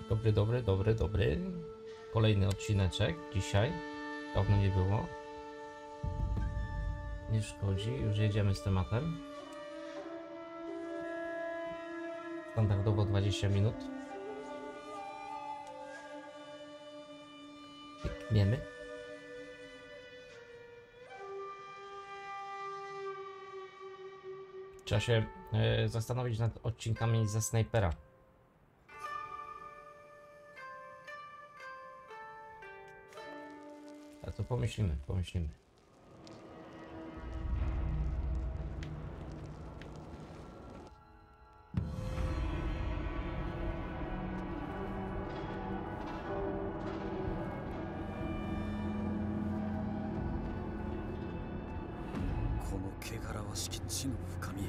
Dobry. Kolejny odcineczek dzisiaj. Dawno nie było. Nie szkodzi, już jedziemy z tematem. Standardowo 20 minut. Klikniemy. Trzeba się zastanowić nad odcinkami ze snajpera. A to pomyślimy. この汚らわしき地の深みへ。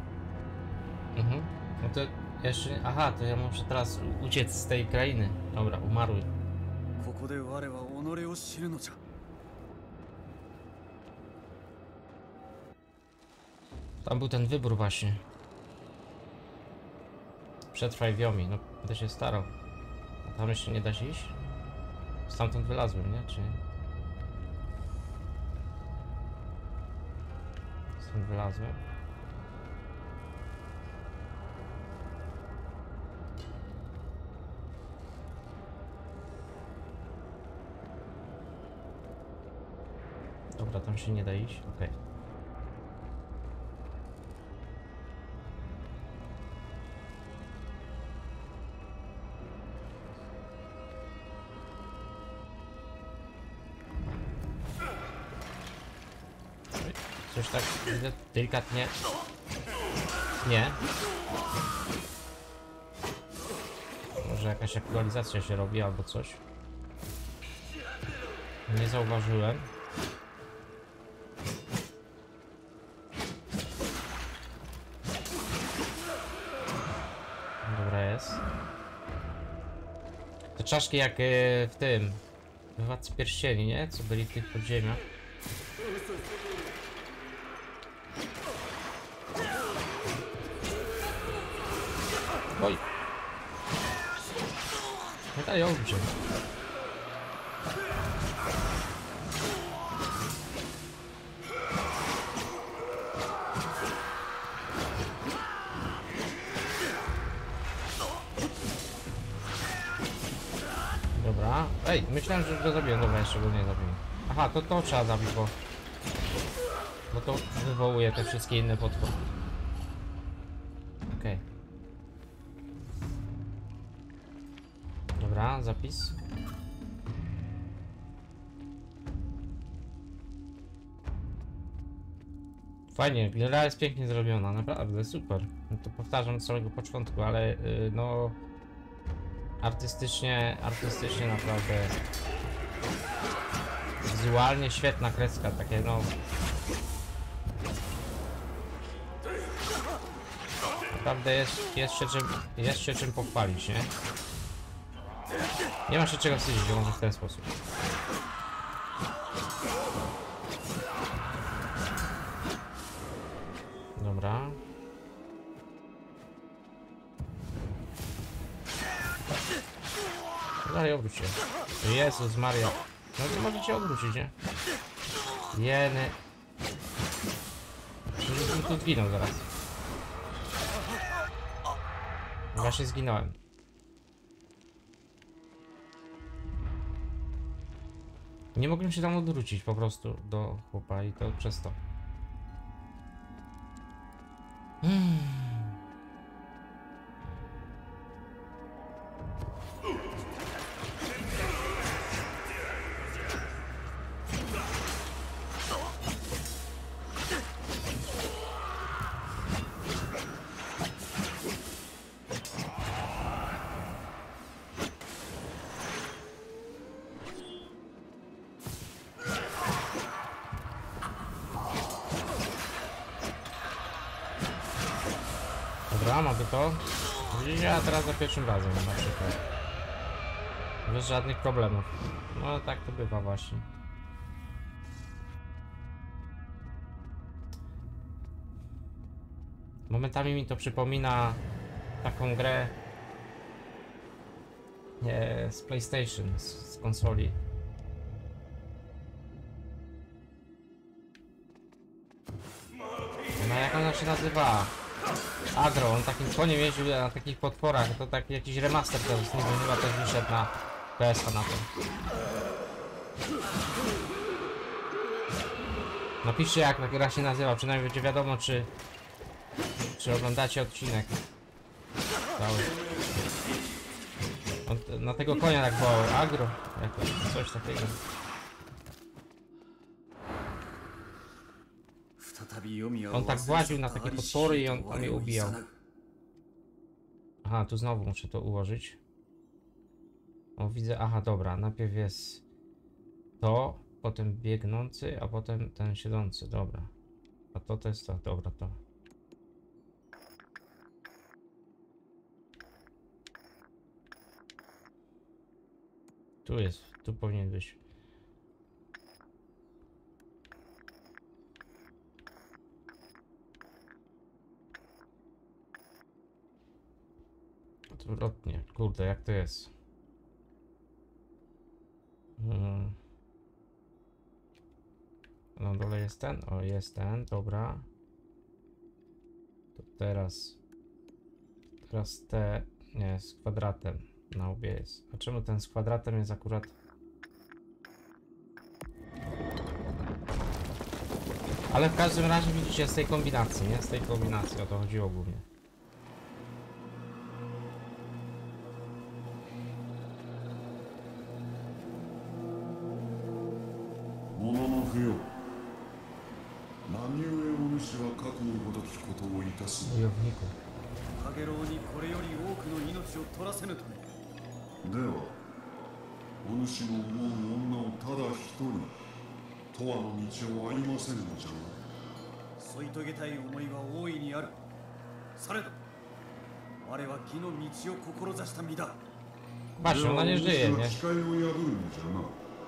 No to jeszcze... Aha, to ja muszę teraz uciec z tej krainy. Dobra, umarły. ここで我は己を知るのじゃ。 Tam był ten wybór właśnie. Przetrwaj Wiomi, no będę się starał. A tam jeszcze nie da się iść? Stamtąd wylazłem, nie? Czy nie? Stąd wylazłem. Dobra, tam się nie da iść, okej. Coś tak delikatnie. Nie. Może jakaś aktualizacja się robi albo coś. Nie zauważyłem. Dobra jest. Te czaszki jak w tym Władcy Pierścieni, nie? Co byli w tych podziemiach. Oj! Nie dają się. Dobra. Ej, myślałem, że go zabiłem. Dobra, jeszcze go nie zabiłem. Aha, to trzeba zabić, bo to wywołuje te wszystkie inne potwory. Okej. Dobra, zapis. Fajnie, gra jest pięknie zrobiona, naprawdę super. No to powtarzam z samego początku, ale no artystycznie naprawdę wizualnie świetna kreska, takie no naprawdę jest się czym pochwalić, nie? Nie ma się czego wstydzić, może w ten sposób. Dobra. Dalej obróć się. Jezus Maria. No nie możecie obrócić, nie? Jeny. Żebym tu zginął zaraz. Właśnie zginąłem. Nie mogłem się tam odwrócić po prostu do chłopa i to przez to. Dobra, mamy to. Widzicie, a teraz za pierwszym razem na przykład. Bez żadnych problemów. No tak to bywa właśnie. Momentami mi to przypomina taką grę z PlayStation, z konsoli. No jak ona się nazywa? Agro, on takim koniem jeździł na takich potworach, to taki jakiś remaster teraz z niego chyba też wyszedł na PS na to. Napiszcie jak ta gra się nazywa, przynajmniej będzie wiadomo czy oglądacie odcinek cały. On na tego konia tak wołał, agro, jakoś, coś takiego. On tak właził na takie potwory i on je ubijał. Aha, tu znowu muszę to ułożyć. O, widzę, aha, dobra, najpierw jest to, potem biegnący, a potem ten siedzący, dobra. A to jest to, dobra, to. Tu jest, tu powinien być. Odwrotnie, kurde, jak to jest? Na dole jest ten? O, jest ten, dobra. To teraz te, nie, z kwadratem na łbie jest. A czemu ten z kwadratem jest akurat... Ale w każdym razie widzicie z tej kombinacji, nie? Z tej kombinacji, o to chodziło głównie. Wojowniku. カゲロウにこれより多くの命を取らせぬためではお主の思う女をただ一人永遠の道をありませんのじゃな。 添い遂げたい思いは大いにある。されど我は義の道を志した身だ。 Patrz, ona nie żyje, nie? 誓いを破るのじゃな。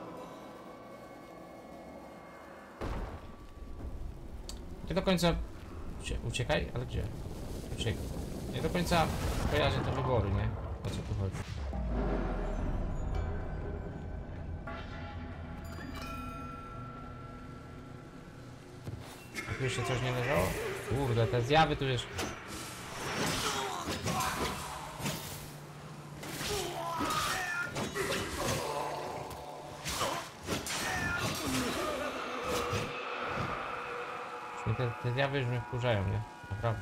Nie do końca... Uciekaj? Ale gdzie? Uciekaj. Nie do końca kojarzę te wybory, nie? O co tu chodzi? Tu jeszcze coś nie leżało? Kurde, te zjawy tu już... Te zjawy już mnie wkurzają, nie? Naprawdę.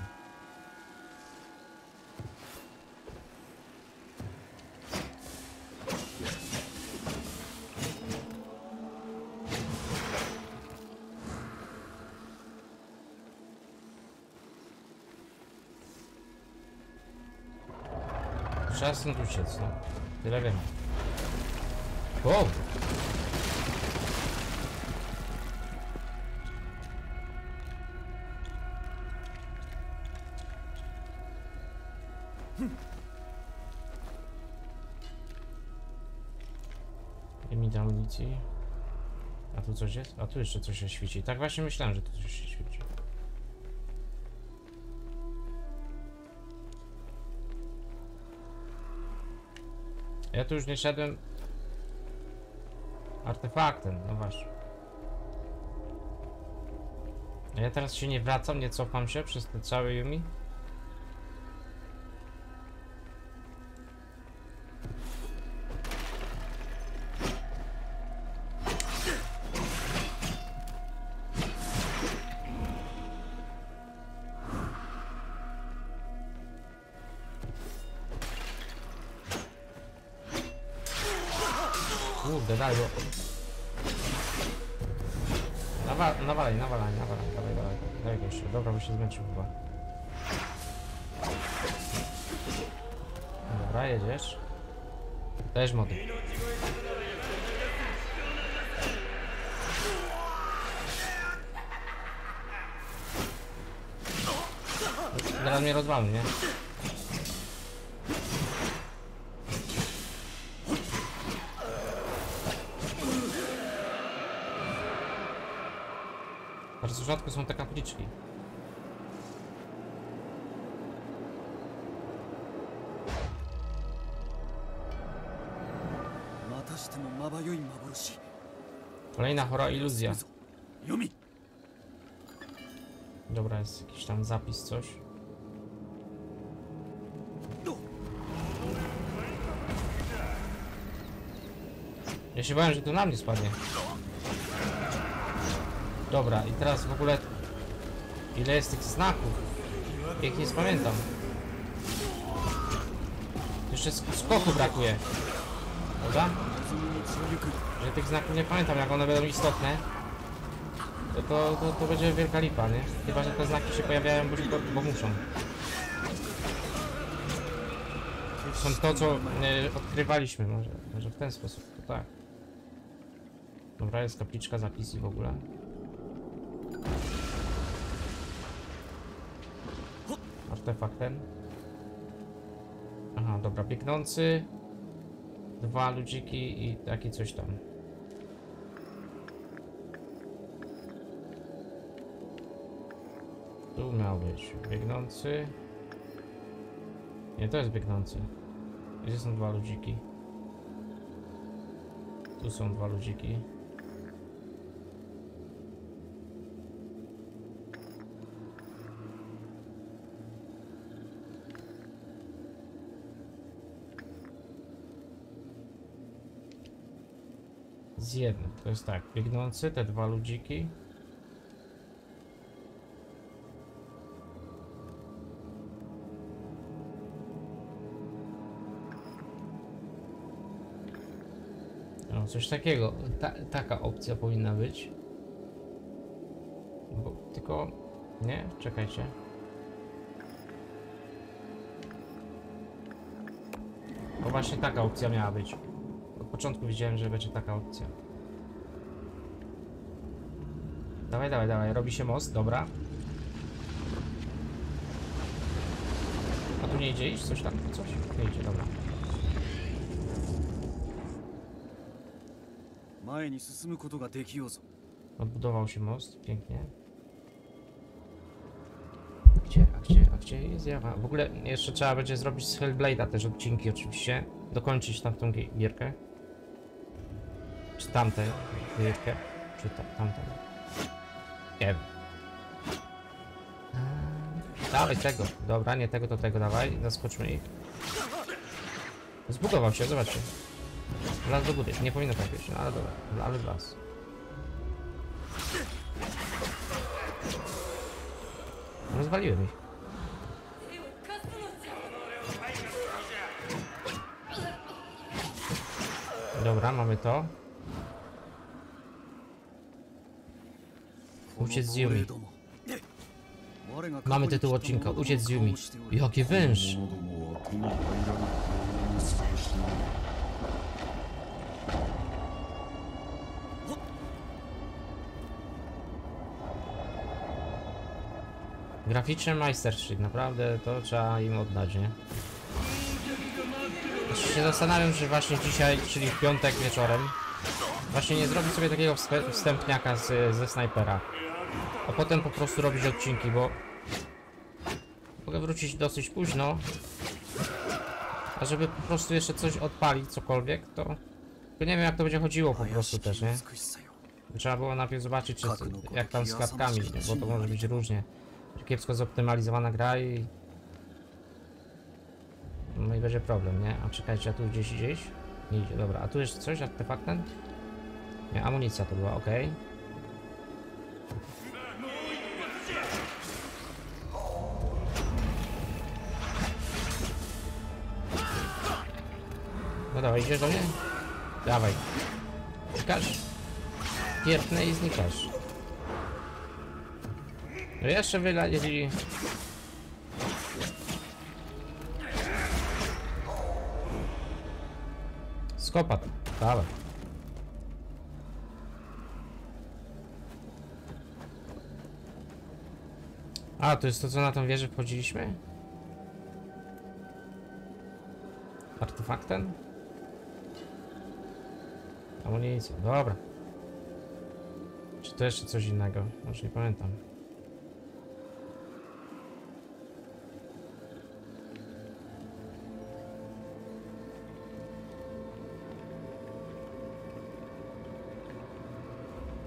Trzeba stąd uciec, no. Tyle wiem. Wow! Limit amunicji. A tu coś jest? A tu jeszcze coś się świeci. Tak właśnie myślałem, że tu coś się świeci. Ja tu już nie szedłem artefaktem, no właśnie. A ja teraz się nie wracam, nie cofam się przez te całe Yumi. Kurde, dalej, bo... Nawalaj, dawaj go jeszcze. Dobra, bo się zmęczył chyba. Dobra, jedziesz. Dajesz mody. Zaraz mnie rozwalą, nie? Bardzo rzadko są te kapliczki. てもまばゆい幻。 Kolejna chora iluzja. 読み。 Dobra, jest jakiś tam zapis, coś. Ja się bałem, że to na mnie spadnie. Dobra, i teraz w ogóle... Ile jest tych znaków? Jak nie pamiętam. Jeszcze skoku brakuje. Prawda? Że tych znaków nie pamiętam, jak one będą istotne. To będzie wielka lipa, nie? Chyba, że te znaki się pojawiają, bo muszą. Są to, co odkrywaliśmy, może w ten sposób, to tak. Dobra, jest kapliczka, zapisy w ogóle. Artefakt ten. Aha, dobra, biegnący. 2 ludziki i takie coś tam. Tu miał być biegnący. Nie, to jest biegnący. Gdzie są 2 ludziki? Tu są 2 ludziki. Z jednym. To jest tak, biegnący, te 2 ludziki. No, coś takiego. Taka opcja powinna być. Bo, tylko... Nie? Czekajcie. Bo właśnie taka opcja miała być. Od początku widziałem, że będzie taka opcja. Dawaj, dawaj, dawaj. Robi się most, dobra. A tu nie idzie iść? Coś tam? Coś? Nie idzie, dobra. 前に進むことができようぞ。 Odbudował się most, pięknie. Gdzie, a gdzie jest Jawa? W ogóle jeszcze trzeba będzie zrobić z Hellblade'a też odcinki oczywiście. Dokończyć tamtą gierkę. Czy tamtę gierkę? Czy tamtą? Nie wiem. Dawaj tego. Dobra, nie tego, to tego dawaj. Zaskoczmy ich. Zbugował się, zobaczcie. Las do góry. Nie powinno tak być, no ale dobra. Ale las. Rozwaliłem ich. Dobra, mamy to. Uciec z Yumi. Mamy tytuł odcinka. Uciec z Yumi. Jaki węż! 者どもはこの入らぬ川を探しておる。 Graficzny majstersztyk, naprawdę to trzeba im oddać, nie? Jeszcze się zastanawiam, czy właśnie dzisiaj, czyli w piątek wieczorem, właśnie nie zrobić sobie takiego wstępniaka ze snajpera. A potem po prostu robić odcinki, bo mogę wrócić dosyć późno. A żeby po prostu jeszcze coś odpalić, cokolwiek, to nie wiem, jak to będzie chodziło po prostu też, nie? Trzeba było najpierw zobaczyć, czy, jak tam z klatkami, bo to może być różnie. Kiepsko zoptymalizowana gra i... No i będzie problem, nie? A czekajcie, a tu gdzieś? Nie idzie, dobra. A tu jeszcze coś? Artefaktem? Nie, amunicja to była, ok. No dawaj, idziesz do mnie? Dawaj. Znikasz? Pierdnę i znikasz. No jeszcze wylali. Skopat, dawaj. A, to jest to, co na tą wieżę wchodziliśmy? Artefaktem? Amunicja, dobra. Czy to jeszcze coś innego? Może nie pamiętam.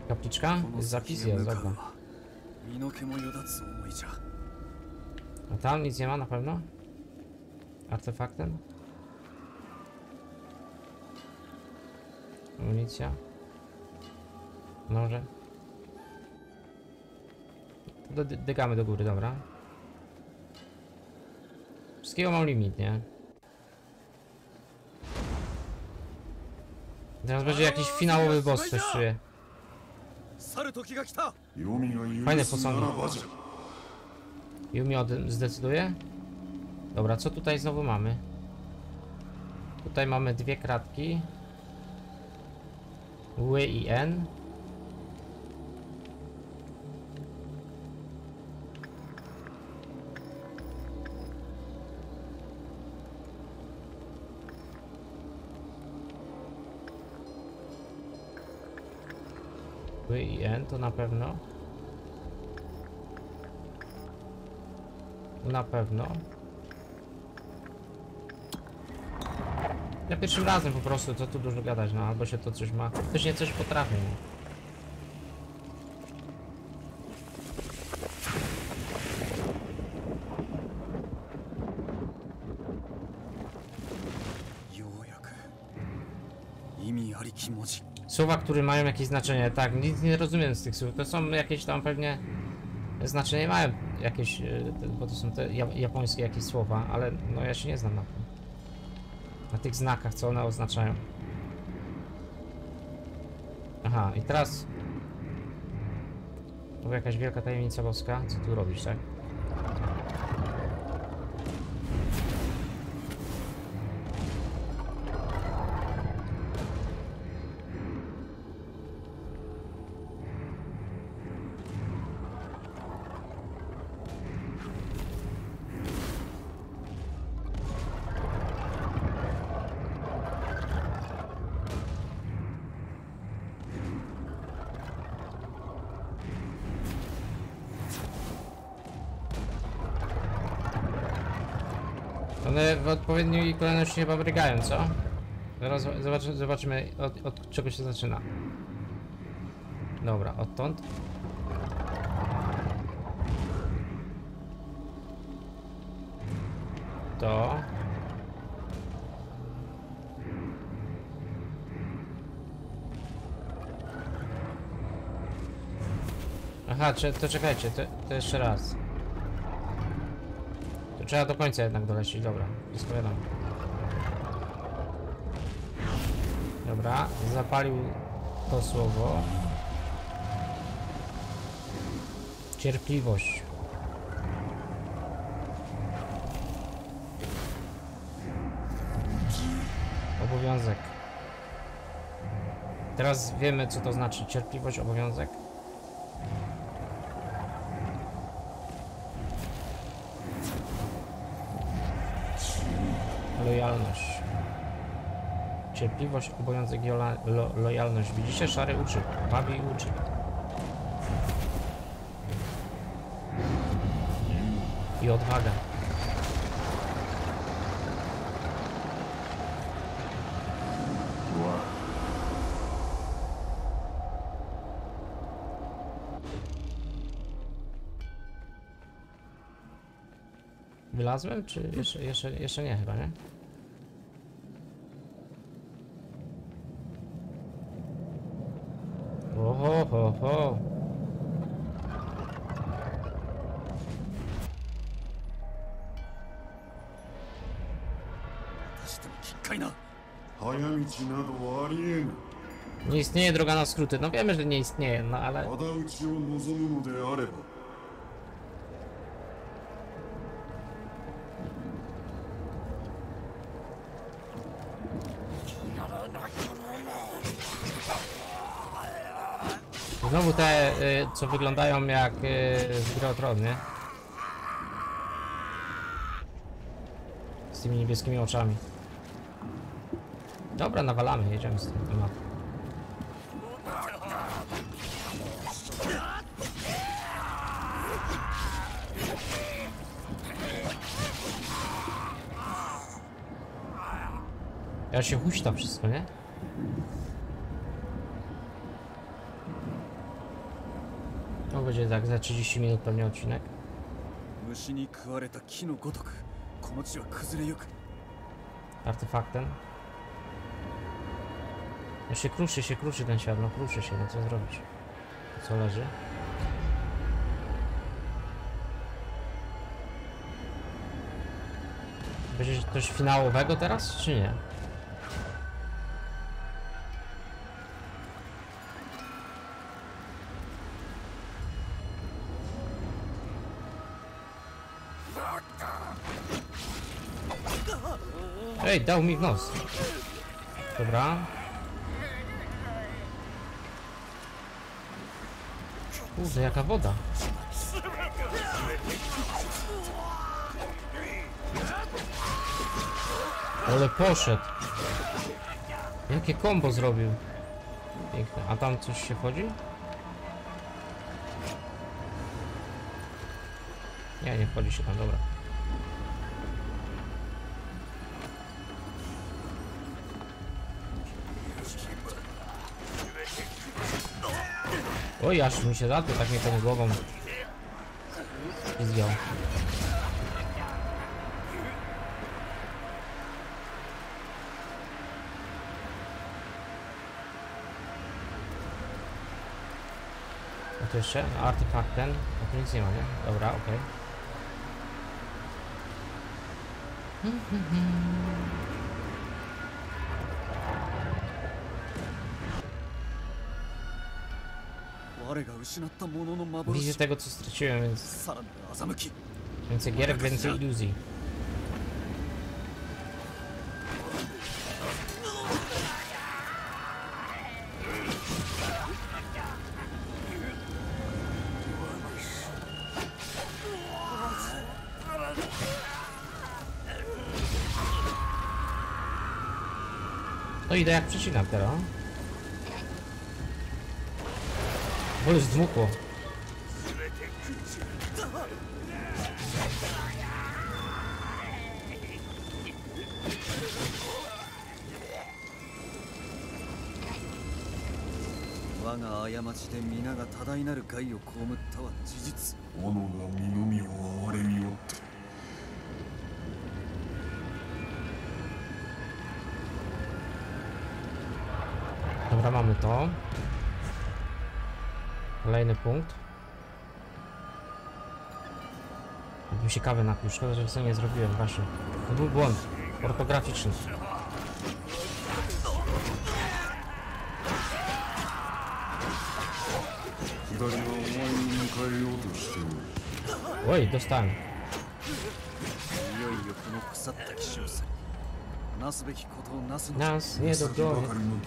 Kapliczka? Jest zapis? Jest, dobra. 身の毛もよだつ思いじゃ。 A tam nic nie ma na pewno? Artefaktem? Amunicja? Noże? To dygamy do góry, dobra. Wszystkiego mam limit, nie? Teraz będzie jakiś finałowy boss, coś czuję. 去る時が来た。 読みが Fajne 許すな posągi. らばじゃ。 Yumi zdecyduje? Dobra, co tutaj znowu mamy? Tutaj mamy dwie kratki. W i N. W i N to na pewno. Na pewno. Ja pierwszym razem po prostu, co tu dużo gadać, no albo się to coś ma. Ktoś nie coś potrafi. No. ようやく意味ありき文字。 Słowa, które mają jakieś znaczenie, tak, nic nie rozumiem z tych słów. To są jakieś tam pewnie znaczenie mają jakieś, bo to są te japońskie jakieś słowa, ale no ja się nie znam na tym. Na tych znakach, co one oznaczają. Aha, i teraz... To jakaś wielka tajemnica boska. Co tu robisz, tak? One w odpowiedniej kolejności chyba brygają, co? Zaraz zobaczymy od czego się zaczyna. Dobra, odtąd. To. Aha, to czekajcie, to jeszcze raz. To trzeba do końca jednak dolecieć, dobra, wszystko wiadomo. Dobra, zapalił to słowo. Cierpliwość. Obowiązek. Teraz wiemy, co to znaczy cierpliwość, obowiązek. Lojalność. Cierpliwość, obowiązek i lojalność. Widzicie? Szary uczy. Bawi i uczy. I odwaga. Wylazłem, czy jeszcze nie chyba, nie? Oho, ho, ho. Nie istnieje droga na skróty. No wiemy, że nie istnieje, no ale... Znowu te, co wyglądają jak z Gry o Tron, nie? Z tymi niebieskimi oczami. Dobra, nawalamy, jedziemy z tym tematem. Ja się huśta wszystko, nie? będzie tak za 30 minut pewnie odcinek. 虫に食われた木のごとくこの地は崩れゆく。 Artefaktem. No się kruszy ten świat, no kruszy się, no co zrobić? Co leży? Będzie coś finałowego teraz, czy nie? Ej, dał mi w nos. Dobra. Kurde, jaka woda. Ale poszedł. Jakie kombo zrobił. Piękne. A tam coś się wchodzi? Nie, nie wchodzi się tam, dobra. Oj, aż mi się zaczął, tak mnie tą głową zgiął. A to jeszcze? Artefakt ten? A tu nic nie ma, nie? Dobra, okej. Widzę tego, co straciłem, więc... Więcej gierek, więcej iluzji. No idę jak przecinam teraz. Bo już zdmuchło. Dobra, mamy to. Kolejny punkt. Bym się kawę napił, szkoda, że sobie nie zrobiłem właśnie. To był błąd ortograficzny. Oj, dostałem. Nas nie dogoni.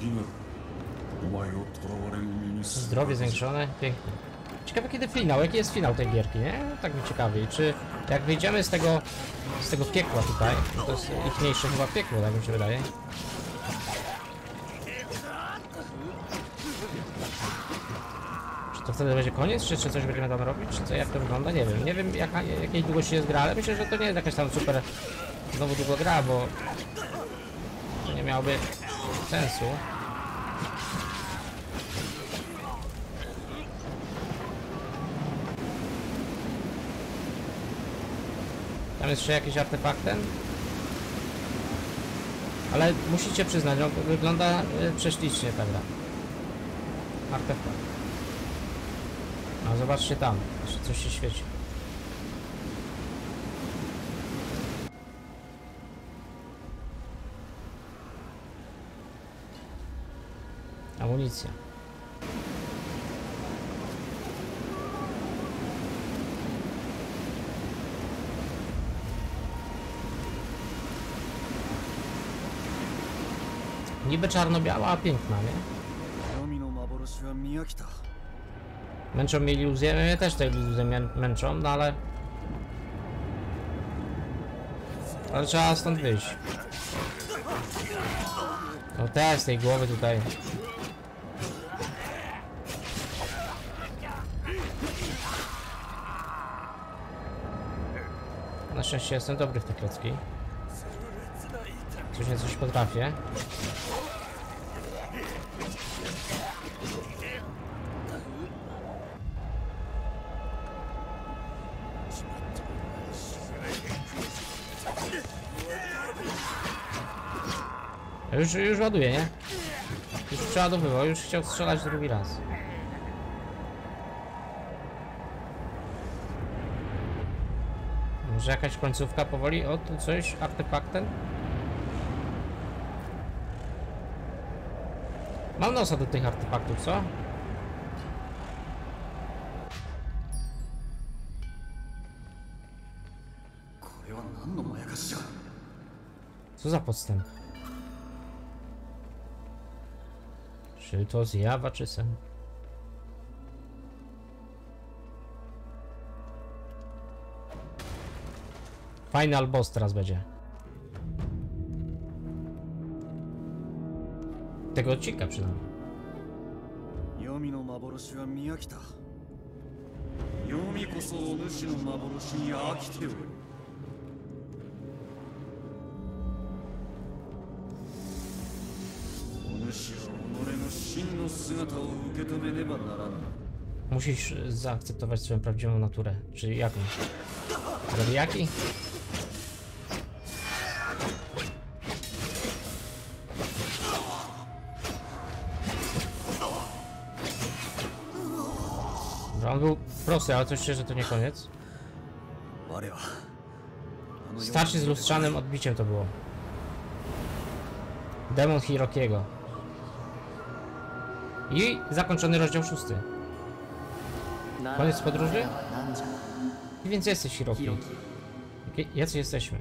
Zdrowie zwiększone, pięknie. Ciekawe kiedy finał, jaki jest finał tej gierki, nie? Tak mi ciekawi. Czy jak wyjdziemy z tego piekła tutaj, no to jest ich mniejsze chyba piekło, tak mi się wydaje. Czy to wtedy będzie koniec, czy coś będziemy tam robić, czy co, jak to wygląda? Nie wiem. Nie wiem jakiej długości jest gra, ale myślę, że to nie jest jakaś tam super znowu długo gra, bo to nie miałoby sensu. Tam jest jeszcze jakiś artefakt ten? Ale musicie przyznać, że wygląda prześlicznie ta gra. Artefakt. A zobaczcie tam, jeszcze coś się świeci. Amunicja. Niby czarno-biała, a piękna, nie? Męczą mnie iluzje, mnie też te iluzje męczą, no ale... Ale trzeba stąd wyjść. No też z tej głowy tutaj. Na szczęście jestem dobry w te klocki. Coś potrafię. Już ładuje, nie? Już przeładowywał, już chciał strzelać drugi raz. Może jakaś końcówka powoli? O, tu coś, artefaktem? Mam nosa do tych artefaktów, co? Co za podstęp? Czy to zjawa, czy sen? Final boss teraz będzie. Tego odcinka przynajmniej. 黄泉の幻は見飽きた。黄泉こそお主の幻に飽きておる。お主は己の真の姿を受け止めねばならぬ。 Musisz zaakceptować swoją prawdziwą naturę. Czyli jaką? Zabijaki? On był prosty, ale coś szczerze to nie koniec. Starszy z lustrzanym odbiciem to było. Demon Hirokiego. I zakończony rozdział 6. Koniec podróży? I więc jesteś Hiroki. Jacy jesteśmy?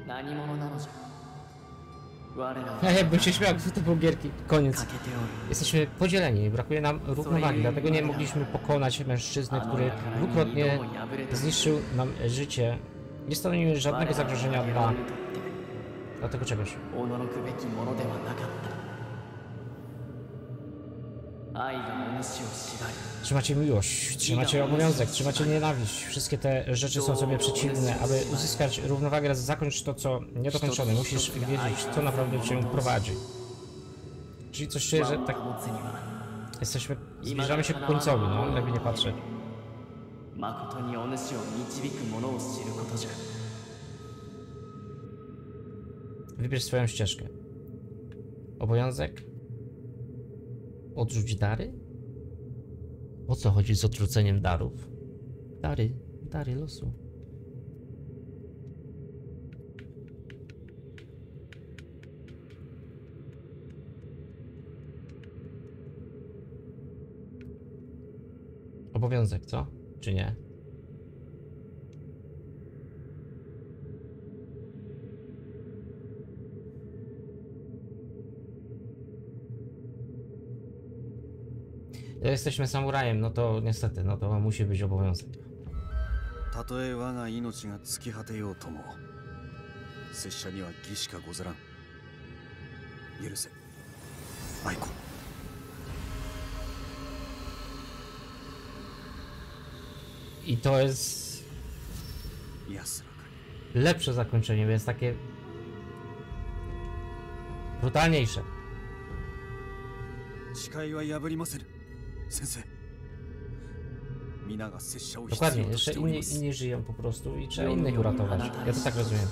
Jakbym się śmiał, to był gierki. Koniec. Jesteśmy podzieleni, brakuje nam równowagi, dlatego nie mogliśmy pokonać mężczyzny, który dwukrotnie zniszczył nam życie. Nie stanowimy żadnego zagrożenia dla tego czegoś. Trzymacie miłość, trzymacie obowiązek, trzymacie nienawiść. Wszystkie te rzeczy są sobie przeciwne. Aby uzyskać równowagę, zakończ to, co niedokończone. Musisz wiedzieć, co naprawdę cię prowadzi. Czyli coś czuję, że tak... Zbliżamy się ku końcowi, no, jakby nie patrzeć. Wybierz swoją ścieżkę. Obowiązek? Odrzuć dary? O co chodzi z odrzuceniem darów? Dary losu. Obowiązek, co? Czy nie? Jesteśmy samurajem, no to niestety, no to musi być obowiązek. たとえ我が命が尽き果てようとも拙者には義しかござらん。許せ愛子。 I to jest lepsze zakończenie, więc takie brutalniejsze. Dokładnie, jeszcze inni żyją po prostu i trzeba innych uratować. Ja to tak rozumiem.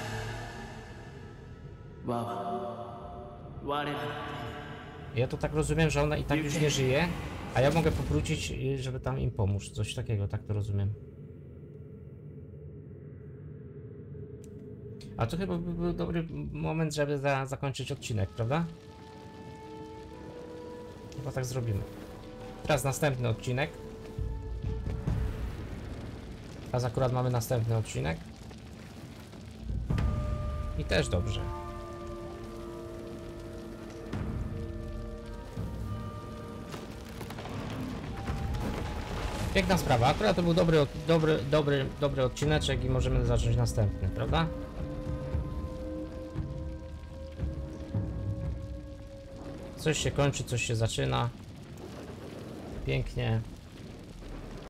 Ja to tak rozumiem, że ona i tak już nie żyje, a ja mogę powrócić, żeby tam im pomóc. Coś takiego, tak to rozumiem. A to chyba by był dobry moment, żeby zakończyć odcinek, prawda? Chyba tak zrobimy. Teraz następny odcinek. Teraz akurat mamy następny odcinek. I też dobrze. Piękna sprawa. Akurat to był dobry odcineczek i możemy zacząć następny, prawda? Coś się kończy, coś się zaczyna. Pięknie.